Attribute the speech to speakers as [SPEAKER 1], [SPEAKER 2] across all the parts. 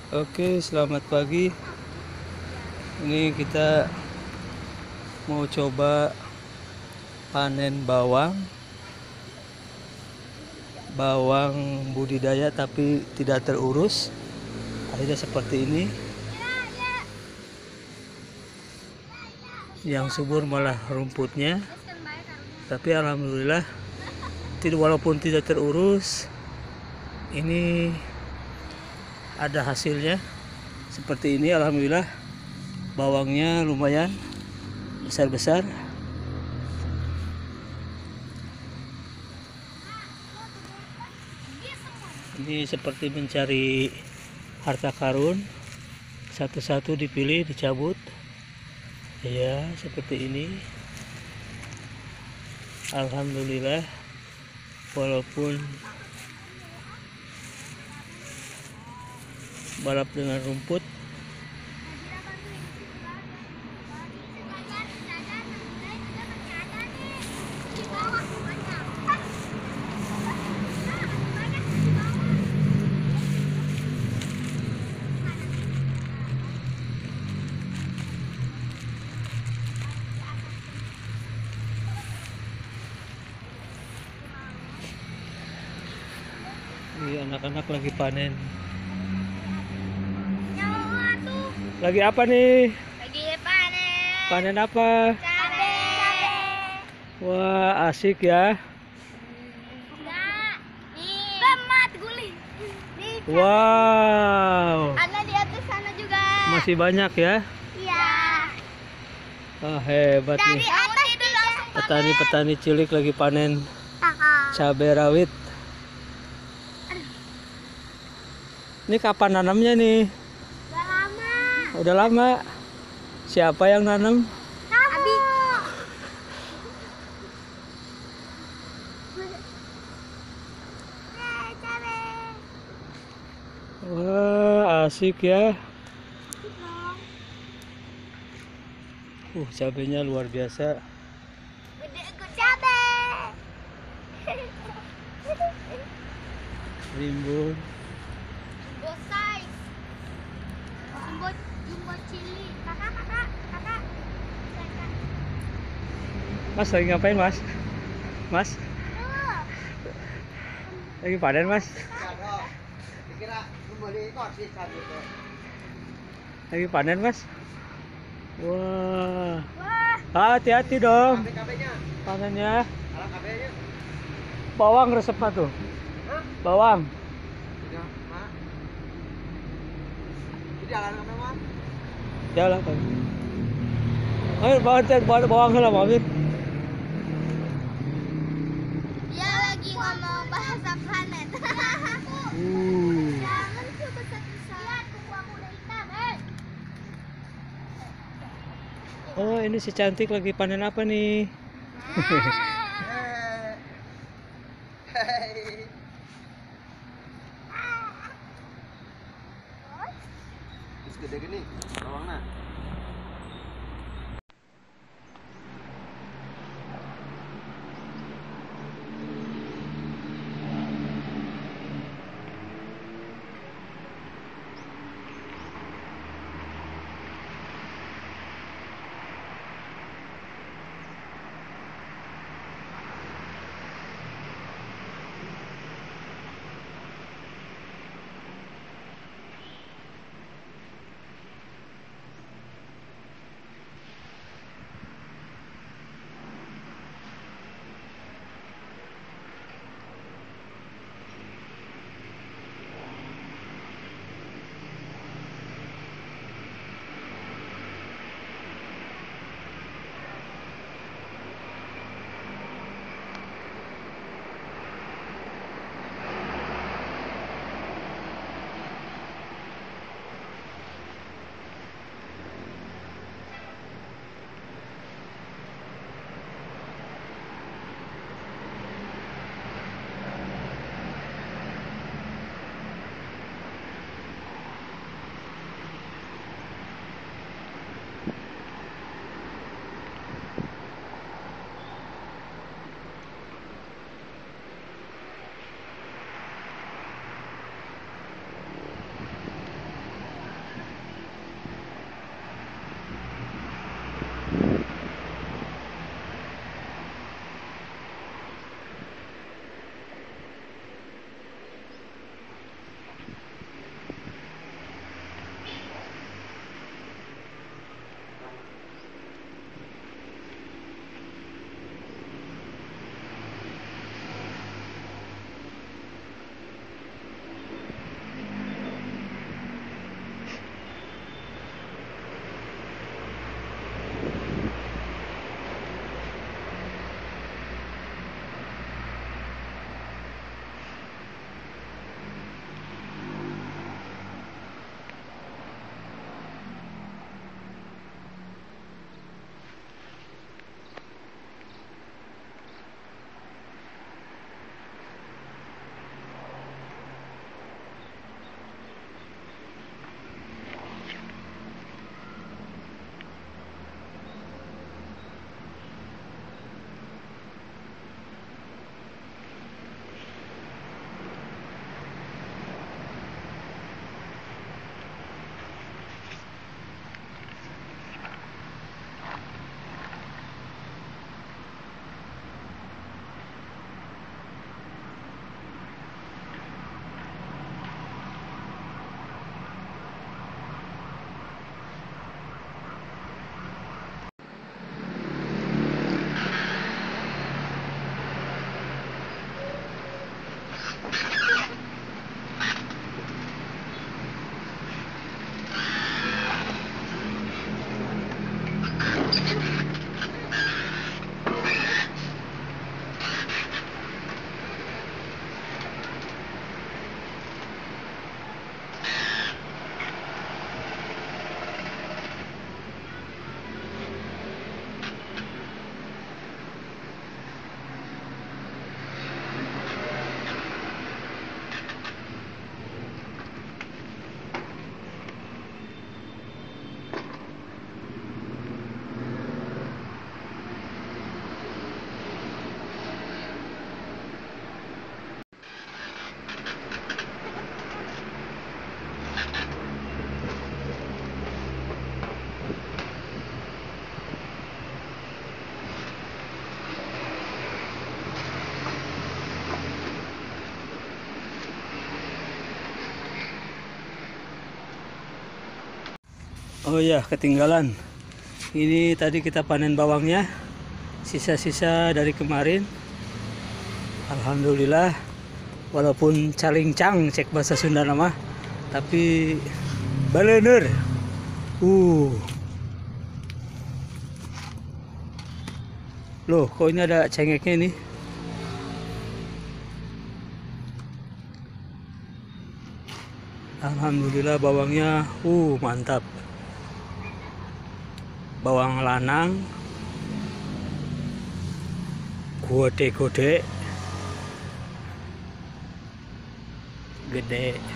[SPEAKER 1] Oke, selamat pagi. Ini kita mau coba panen bawang budidaya tapi tidak terurus. Akhirnya seperti ini. Yang subur malah rumputnya. Tapi alhamdulillah walaupun tidak terurus, ini ada hasilnya seperti ini. Alhamdulillah bawangnya lumayan besar-besar. Ini seperti mencari harta karun, satu-satu dipilih, dicabut. Ya, seperti ini. Alhamdulillah, walaupun balap dengan rumput, ini anak-anak lagi panen. Lagi apa nih?
[SPEAKER 2] Lagi panen.
[SPEAKER 1] Panen apa?
[SPEAKER 2] Cabai.
[SPEAKER 1] Wah, asik ya.
[SPEAKER 2] Enggak. Nih. Lemat guling. Nih.
[SPEAKER 1] Wow.
[SPEAKER 2] Ada di atas sana juga.
[SPEAKER 1] Masih banyak ya?
[SPEAKER 2] Iya.
[SPEAKER 1] Ah, hebat
[SPEAKER 2] Dari
[SPEAKER 1] nih.
[SPEAKER 2] atas itu langsung
[SPEAKER 1] Petani-petani cilik lagi panen cabai rawit. Ini kapan nanamnya nih?
[SPEAKER 2] Udah lama.
[SPEAKER 1] Udah lama. Siapa yang nanam?
[SPEAKER 2] Abi. Cabai.
[SPEAKER 1] Wah, asik ya. Cabainya luar biasa.
[SPEAKER 2] Gede cabai.
[SPEAKER 1] Rimbun.
[SPEAKER 2] Jumbo size. Jumbo chili. Kakak.
[SPEAKER 1] Mas lagi ngapain, Mas? Mas, lagi panen, Mas? Lagi panen, Mas? Wah.
[SPEAKER 2] Wah.
[SPEAKER 1] Hati-hati dong panennya. Bawang resepnya tuh. Bawang. Jalan kan. Ayo bawang lah, Mamir.
[SPEAKER 2] Dia lagi ngomong bahasa planet. Jangan coba besar. Lihat kuku aku udah hitam,
[SPEAKER 1] Oh, ini si cantik lagi panen apa nih?
[SPEAKER 3] Gede gini, bawangnya.
[SPEAKER 1] Oh ya, ketinggalan. Ini tadi kita panen bawangnya, sisa-sisa dari kemarin. Alhamdulillah, walaupun calincang cek bahasa Sunda nama, tapi baleuneur. Loh, kok ini ada cengeknya nih? Alhamdulillah bawangnya mantap. Bawang lanang gede-gede gede.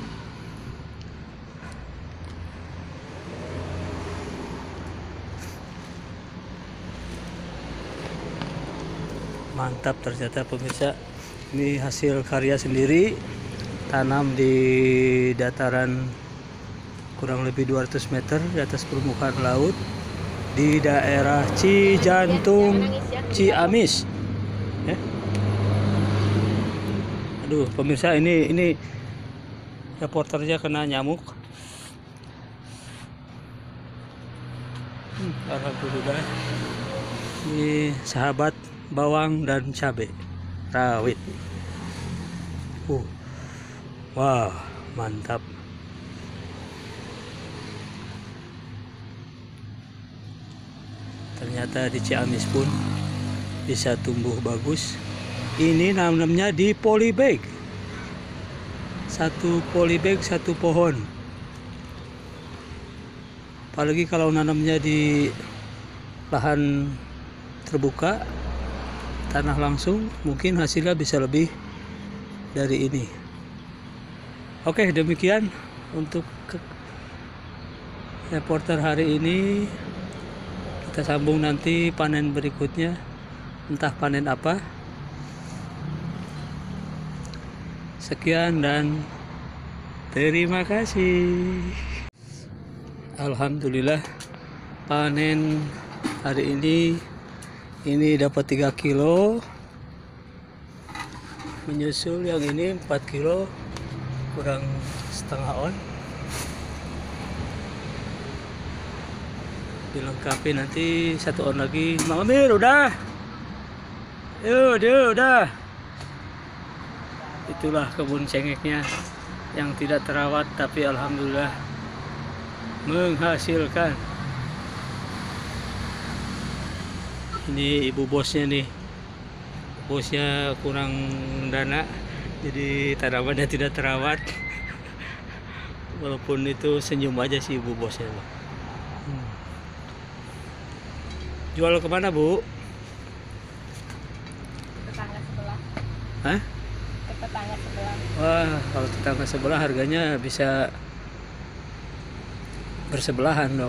[SPEAKER 1] Mantap ternyata pemirsa. Ini hasil karya sendiri, tanam di dataran kurang lebih 200 meter di atas permukaan laut di daerah Cijantung, Ciamis. Aduh pemirsa, ini reporternya kena nyamuk. Alhamdulillah. Ini sahabat bawang dan cabai rawit. Wah, mantap. Ternyata di Ciamis pun bisa tumbuh bagus. Ini nanamnya di polybag. Satu polybag, satu pohon. Apalagi kalau nanamnya di lahan terbuka, tanah langsung, mungkin hasilnya bisa lebih dari ini. Oke, demikian untuk reporter hari ini. Kita sambung nanti panen berikutnya, entah panen apa. Sekian dan terima kasih. Alhamdulillah, panen hari ini dapat 3 kilo, menyusul yang ini 4 kilo kurang setengah on. Dilengkapi nanti 1 on lagi. Mang Amir udah. Udah. Itulah kebun cengeknya yang tidak terawat tapi alhamdulillah menghasilkan. Ini ibu bosnya nih. Bosnya kurang dana, jadi tanamannya tidak terawat. Walaupun itu senyum aja sih ibu bosnya. Jual kemana, Bu?
[SPEAKER 2] Tetangga sebelah.
[SPEAKER 1] Hah?
[SPEAKER 2] Ke tetangga sebelah.
[SPEAKER 1] Wah, kalau tetangga sebelah harganya bisa bersebelahan dong.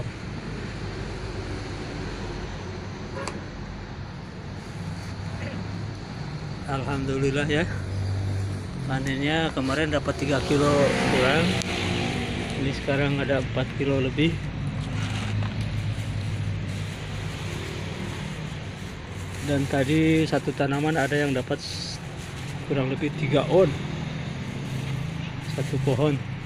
[SPEAKER 1] Alhamdulillah ya. Panennya kemarin dapat 3 kilo kurang. Ini sekarang ada 4 kilo lebih. Dan tadi satu tanaman ada yang dapat kurang lebih 3 on. Satu pohon.